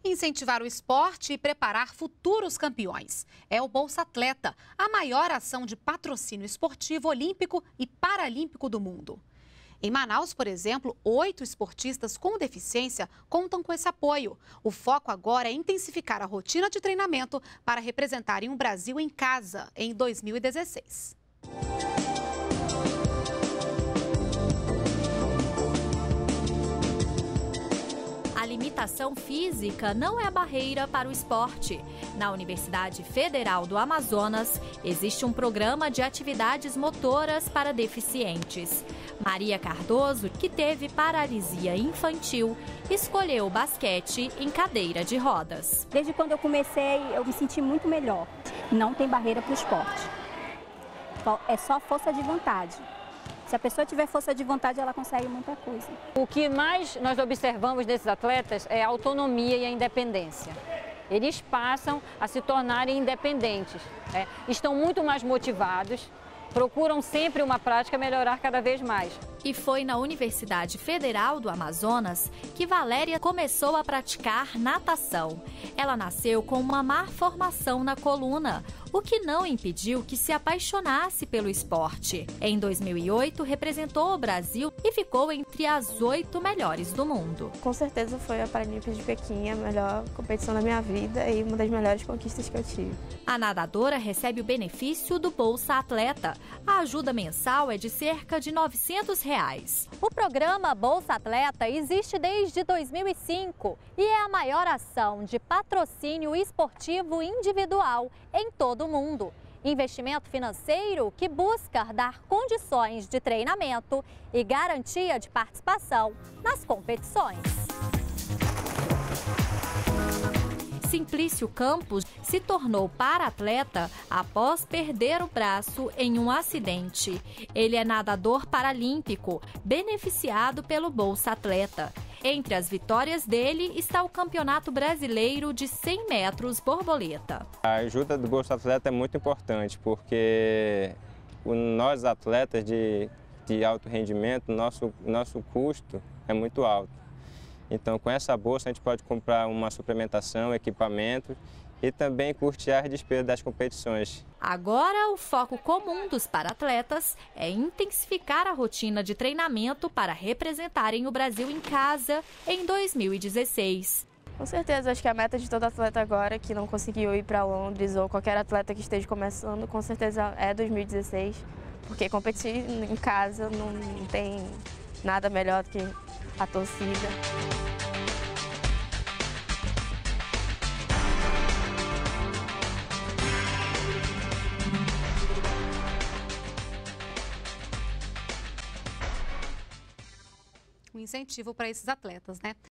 Incentivar o esporte e preparar futuros campeões. É o Bolsa Atleta, a maior ação de patrocínio esportivo olímpico e paralímpico do mundo. Em Manaus, por exemplo, 8 esportistas com deficiência contam com esse apoio. O foco agora é intensificar a rotina de treinamento para representarem o Brasil em casa em 2016. A limitação física não é barreira para o esporte. Na Universidade Federal do Amazonas, existe um programa de atividades motoras para deficientes. Maria Cardoso, que teve paralisia infantil, escolheu o basquete em cadeira de rodas. Desde quando eu comecei, eu me senti muito melhor. Não tem barreira para o esporte. É só força de vontade. Se a pessoa tiver força de vontade, ela consegue muita coisa. O que mais nós observamos desses atletas é a autonomia e a independência. Eles passam a se tornarem independentes, estão muito mais motivados, procuram sempre uma prática melhorar cada vez mais. E foi na Universidade Federal do Amazonas que Valéria começou a praticar natação. Ela nasceu com uma má formação na coluna, o que não impediu que se apaixonasse pelo esporte. Em 2008, representou o Brasil e ficou entre as 8 melhores do mundo. Com certeza foi a Paralimpíada de Pequim a melhor competição da minha vida e uma das melhores conquistas que eu tive. A nadadora recebe o benefício do Bolsa Atleta. A ajuda mensal é de cerca de R$ 900. O programa Bolsa Atleta existe desde 2005 e é a maior ação de patrocínio esportivo individual em todo o mundo. Investimento financeiro que busca dar condições de treinamento e garantia de participação nas competições. Simplício Campos se tornou para-atleta após perder o braço em um acidente. Ele é nadador paralímpico, beneficiado pelo Bolsa Atleta. Entre as vitórias dele está o Campeonato Brasileiro de 100 metros borboleta. A ajuda do Bolsa Atleta é muito importante, porque nós atletas de alto rendimento, nosso custo é muito alto. Então, com essa bolsa, a gente pode comprar uma suplementação, equipamento e também custear as despesas das competições. Agora, o foco comum dos para-atletas é intensificar a rotina de treinamento para representarem o Brasil em casa em 2016. Com certeza, acho que a meta de todo atleta agora que não conseguiu ir para Londres ou qualquer atleta que esteja começando, com certeza é 2016, porque competir em casa não tem nada melhor do que a torcida. Um incentivo para esses atletas, né?